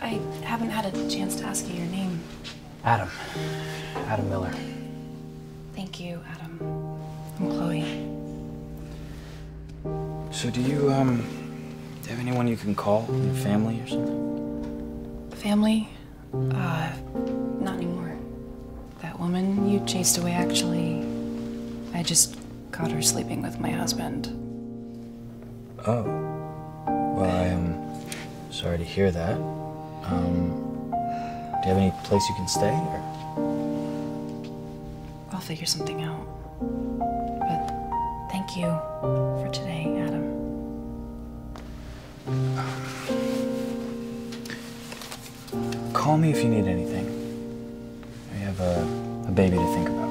I haven't had a chance to ask you your name. Adam. Adam Miller. Thank you, Adam. I'm Chloe. So do you have anyone you can call? Your family or something? Family? Not anymore. That woman you chased away, actually, I just caught her sleeping with my husband. Oh. Well, I am sorry to hear that. Do you have any place you can stay, or? I'll figure something out. But thank you for today, Adam. Call me if you need anything. I have a baby to think about.